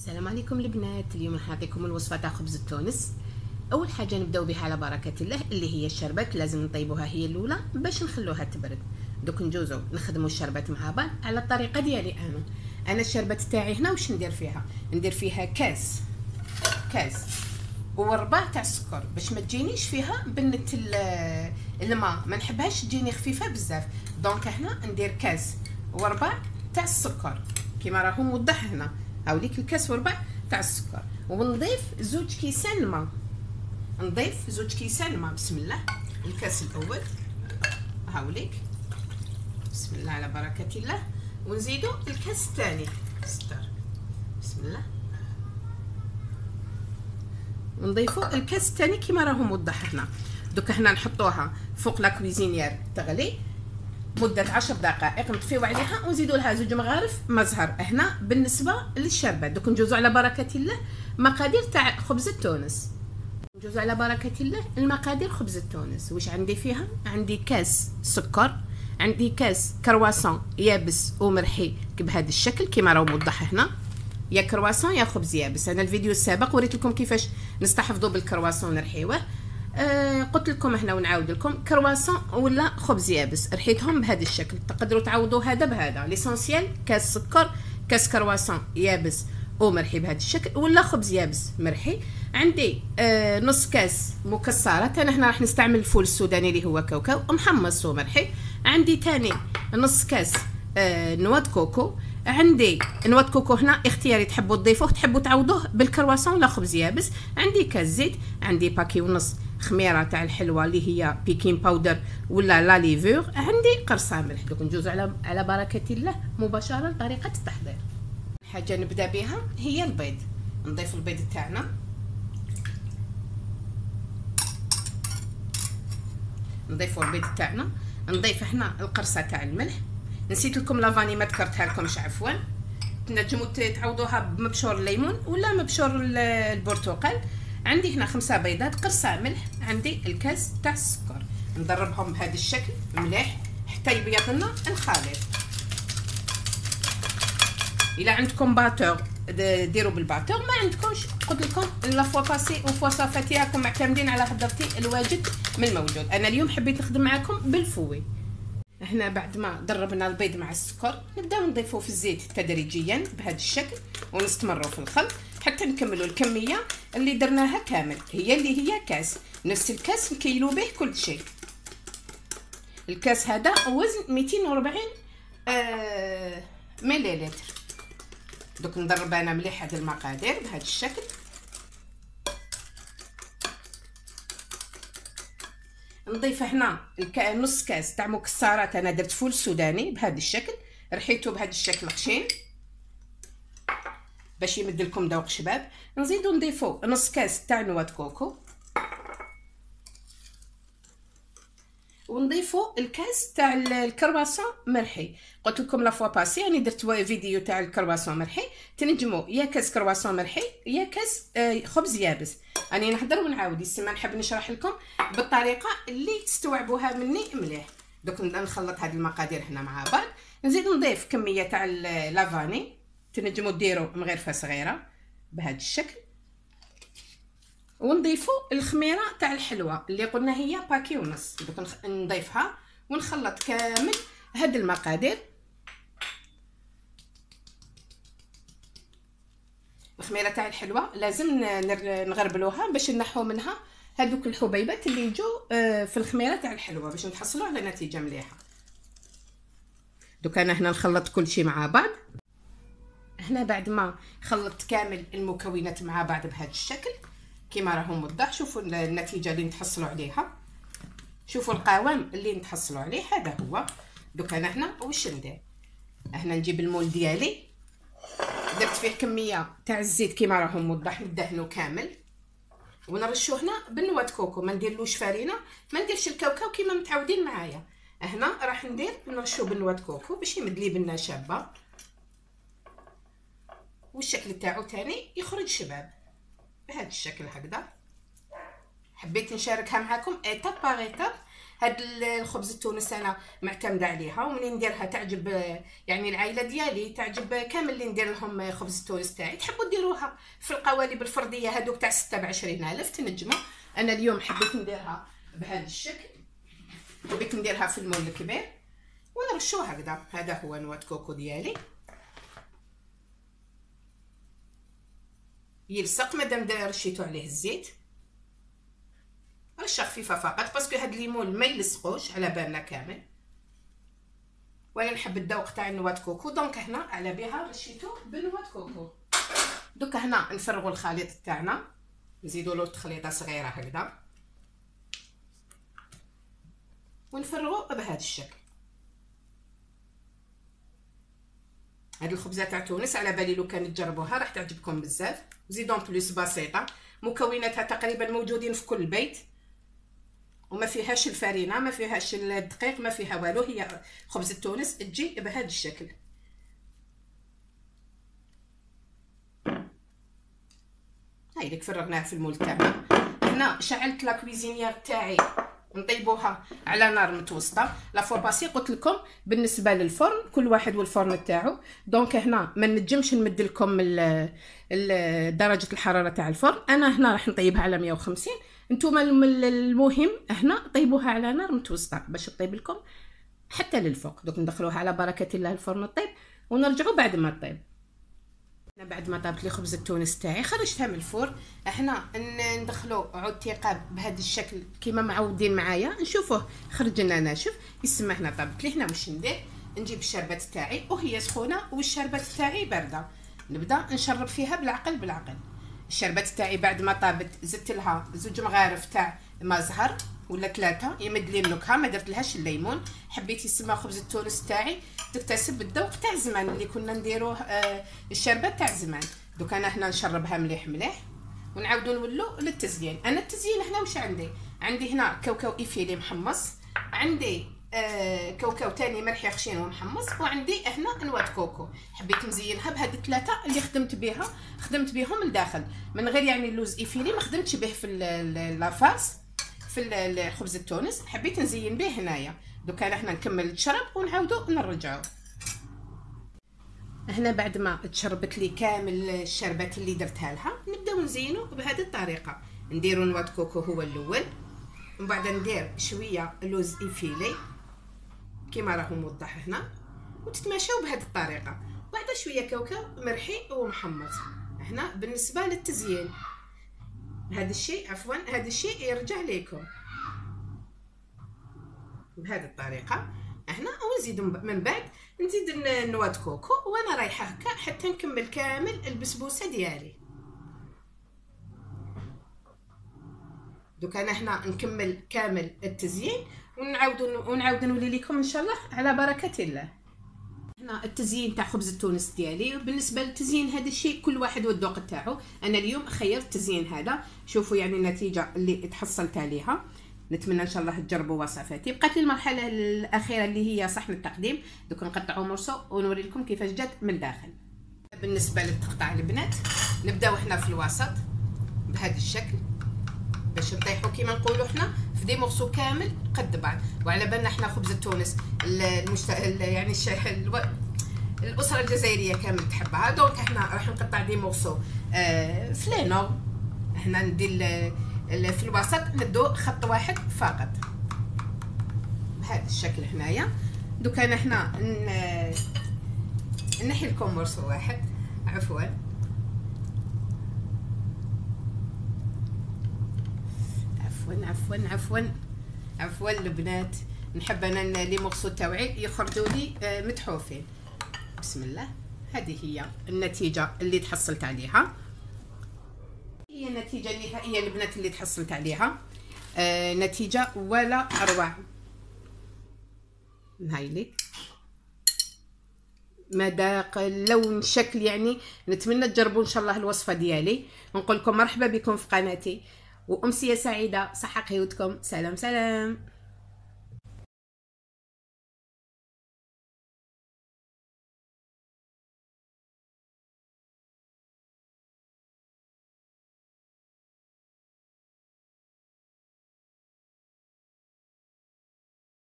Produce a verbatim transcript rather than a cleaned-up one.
السلام عليكم البنات. اليوم راح نعطيكم الوصفه تاع خبز تونس. اول حاجه نبداو بها على بركه الله اللي هي الشربات. لازم نطيبوها هي الاولى باش نخلوها تبرد. دوك نجوزو نخدموا الشربات مع بعض على الطريقه ديالي انا انا الشربات تاعي هنا واش ندير فيها. ندير فيها كاس كاس وربع تاع السكر باش ما تجينيش فيها بنت الماء، ما نحبهاش تجيني خفيفه بزاف. دونك هنا ندير كاس وربع تاع السكر كيما راهو موضح هنا. هاوليك الكاس وربع تاع السكر، ونضيف زوج كيسان الماء. نضيف زوج كيسان الماء. بسم الله. الكاس الاول هاوليك، بسم الله على بركه الله. ونزيدو الكاس الثاني ستار، بسم الله. ونضيفو الكاس الثاني كيما راهو موضح هنا. دوكا هنا نحطوها فوق لا كويزينيير تغلي مدة عشر دقائق، نطفيو عليها ونزيدو لها زوج مغارف ما زهر. هنا بالنسبة للشربات. دوك نجوزو على بركة الله مقادير تاع خبز التونس. نجوزو على بركة الله المقادير خبز التونس. واش عندي فيها؟ عندي كاس سكر، عندي كاس كرواسون يابس ومرحي بهذا الشكل كيما راهو موضح هنا، يا كرواسون يا خبز يابس. انا الفيديو السابق وريت لكم كيفاش نستحفظوا بالكرواسون نرحيوه. آه قلت لكم هنا ونعاود لكم كرواسون ولا خبز يابس رحيتهم بهذا الشكل. تقدروا تعوضوا هذا بهذا. ليسونسيال كاس سكر، كاس كرواسون يابس ومرحي بهذا الشكل، ولا خبز يابس مرحي. عندي آه نص كاس مكسرات. انا هنا راح نستعمل الفول السوداني اللي هو كاوكاو محمص ومرحي. عندي تاني نص كاس آه نواد كوكو. عندي نواد كوكو هنا اختياري، تحبوا تضيفوه تحبوا تعوضوه بالكرواسون ولا خبز يابس. عندي كاس زيت، عندي باكي ونص خميره تاع الحلوه اللي هي بيكين باودر ولا لا ليفور، عندي قرصه ملح. دوك ندوزو على على بركه الله مباشره لطريقه التحضير. حاجه نبدا بها هي البيض. نضيف البيض تاعنا، نضيفوا البيض تاعنا. نضيف هنا القرصه تاع الملح. نسيت لكم لافاني ما ذكرتها لكمش عفوا. تنجموا تعوضوها بمبشور الليمون ولا مبشور البرتقال. عندي هنا خمسة بيضات، قرصه ملح، عندي الكاس تاع السكر. نضربهم بهذا الشكل مليح حتى يبيض لنا الخليط. الا عندكم باتور ديروا بالباتور، ما عندكمش قلت لكم لا فوا باسي و فوا صافاتي راكم معتمدين على هدرتي الواجد من الموجود. انا اليوم حبيت نخدم معكم بالفوي. هنا بعد ما دربنا البيض مع السكر نبداو نضيفوه في الزيت تدريجيا بهذا الشكل، ونستمروا في الخلط حتى نكملوا الكميه اللي درناها كامل، هي اللي هي كاس. نفس الكاس نكيلو به كل شيء. الكاس هذا وزن مئتين وأربعين آه مليلتر. دوك نضرب انا مليح هذه المقادير بهذا الشكل. نضيف هنا نص كاس تاع مكسرات. انا درت فول سوداني بهذا الشكل، رحيته بهذا الشكل خشين باش يمد لكم ذوق شباب. نزيدو نضيفو نص كاس تاع نواد كوكو، ونضيفو الكاس تاع الكرواسون مرحي. قلت لكم لا فوا باسي راني درت فيديو تاع الكرواسون مرحي. تنجموا يا كاس كرواسون مرحي يا كاس آه خبز يابس. راني نهضر ونعاود يسمى نحب نشرح لكم بالطريقه اللي تستوعبوها مني مليح. دوك نخلط هذه المقادير هنا مع بعض. نزيد نضيف كميه تاع لافاني، تنجموا ديروا مغرفه صغيره بهذا الشكل. ونضيفوا الخميره تاع الحلوه اللي قلنا هي باكي ونص. دوك نضيفها ونخلط كامل هاد المقادير. الخميره تاع الحلوه لازم نغربلوها باش نحو منها هذوك الحبيبات اللي يجوا في الخميره تاع الحلوه باش نحصلوا على نتيجه مليحه. دوك انا هنا نخلط كل شيء مع بعض. هنا بعد ما خلطت كامل المكونات مع بعض بهذا الشكل كيما راهو موضح، شوفوا النتيجه اللي نتحصلوا عليها، شوفوا القوام اللي نتحصلوا عليه هذا هو. دوك انا هنا واش ندير؟ هنا نجيب المول ديالي، درت فيه كميه تاع الزيت كيما راهو موضح، ندهنو كامل ونرشو هنا بالنواد كوكو. ما نديرلوش فرينه، ما نديرش الكاوكاو كيما متعودين معايا. هنا راح ندير نرشو بالنواد كوكو باش يمد لي بنه شابه، والشكل تاعو تاني يخرج شباب بهذا الشكل هكذا. حبيت نشاركها معكم ايتاب باغ ايتاب. هاد الخبز التونس انا معتمده عليها، ومنين نديرها تعجب يعني العائله ديالي، تعجب كامل اللي ندير لهم خبز التونس تاعي. تحبوا ديروها في القوالب الفرديه هذوك تاع ستة بعشرين ألف تنجموا. انا اليوم حبيت نديرها بهذا الشكل، حبيت نديرها في المول الكبير ونرشوها هكذا. هذا هو نواه كوكو ديالي، يلصق مادام رشيتو عليه الزيت، رشه خفيفه فقط باسكو هاد الليمون ما يلصقوش على بالنا كامل، وانا نحب الذوق تاع النواه كوكو. دونك هنا على بها رشيتو بنواه كوكو. دوك هنا نفرغوا الخليط تاعنا، نزيدوا له تخليطه صغيره هكذا ونفرغوا بهذا الشكل. هاد الخبزه تاع تونس على بالي لو كان تجربوها راح تعجبكم بزاف. زيدون بلوس بسيطه، مكوناتها تقريبا موجودين في كل بيت، وما فيهاش الفرينه، ما فيهاش الدقيق، ما فيها والو. هي خبزه تونس تجي بهذا الشكل. هاي اللي فرغناها في المول تاعنا. هنا شعلت لا كويزينيير تاعي نطيبوها على نار متوسطه. لا فورباسي قلت لكم بالنسبه للفرن كل واحد والفرن تاعو. دونك هنا ما نجمش نمد لكم درجه الحراره تاع الفرن. انا هنا راح نطيبها على مية وخمسين. نتوما المهم هنا طيبوها على نار متوسطه باش تطيب لكم حتى للفوق. دوك ندخلوها على بركه الله الفرن طيب، ونرجعوا بعد ما طيب. انا بعد ما طابت لي خبز التونس تاعي خرجتها من الفرن. هنا ندخلو عود ثقاب بهذا الشكل كيما معودين معايا. نشوفوه خرج لنا ناشف، يسمى هنا طابت لي. هنا واش ندير؟ نجيب الشربات تاعي وهي سخونه والشربات تاعي بارده، نبدا نشرب فيها بالعقل بالعقل. الشربات تاعي بعد ما طابت زدت لها زوج مغارف تاع ما زهر ولا ثلاثه يمد لي النكهه، ما درت لهاش الليمون. حبيت يسمى خبز التونس تاعي تكتسب الذوق تاع زمان اللي كنا نديروه آه الشربات تاع زمان. دوك انا هنا نشربها مليح مليح ونعاودو نولو للتزيين. انا التزيين هنا واش عندي؟ عندي هنا كاوكاو ايفيلي محمص، عندي آه كاوكاو تاني مرحي خشين ومحمص، وعندي هنا نواه كوكو. حبيت نزينها بهاد الثلاثه اللي خدمت بها، خدمت بهم لداخل من غير يعني اللوز ايفيلي ما خدمتش به في لافاس في الخبز التونس، حبيت نزين به هنايا. دوك انا هنا نكمل الشرب ونعاودو نرجعو. هنا بعد ما تشربت لي كامل الشربات اللي درتها لها نبداو نزينو بهذه الطريقه. نديرو نواه كوكو هو الاول، ومن بعد ندير شويه لوز ايفيلي كيما راهو موضح هنا، وتتماشاو بهذه الطريقه. بعد شويه كاوكاو مرحي ومحمص. هنا بالنسبه للتزيين هذا الشيء، عفوا هذا الشيء يرجع لكم بهذه الطريقه. هنا ونزيد من بعد نزيد نواه كوكو، وانا رايحه هكا حتى نكمل كامل البسبوسه ديالي. دوك انا هنا نكمل كامل التزيين ونعاود ونعاود نولي لكم ان شاء الله على بركه الله. هنا التزيين تاع خبز التونس ديالي. بالنسبه للتزيين هذا الشيء كل واحد والذوق تاعو. انا اليوم خيرت التزيين هذا، شوفوا يعني النتيجه اللي تحصلت عليها. نتمنى ان شاء الله تجربوا وصفاتي. بقات لي المرحله الاخيره اللي هي صحن التقديم. دوك نقطعوا مرصو ونوري لكم كيفاش جات من الداخل. بالنسبه للتقطع البنات نبداو هنا في الوسط بهذا الشكل باش نطيحوا كيما نقولوا حنا في دي مرصو كامل قد بعض. وعلى بالنا حنا خبز التونس المشت... يعني الش... الو... الاسره الجزائريه كامل تحبها. دونك حنا راح نقطع دي مرصو آه فلينو. هنا ندير في الوسط ندو خط واحد فقط بهذا الشكل هنايا. دوك انا هنا نحي لكم مرصو واحد، عفوا عفوا عفوا عفوا عفوا البنات، نحب انا لي مرصو تاوعي يخرجوا لي متحوفين. بسم الله. هذه هي النتيجه اللي تحصلت عليها، هي النتيجه النهائيه البنات اللي تحصلت عليها. آه نتيجه ولا اروع. هاي لك مذاق اللون شكل، يعني نتمنى تجربوا ان شاء الله الوصفه ديالي. نقول لكم مرحبا بكم في قناتي، وامسيه سعيده، صحه قيودكم، سلام سلام.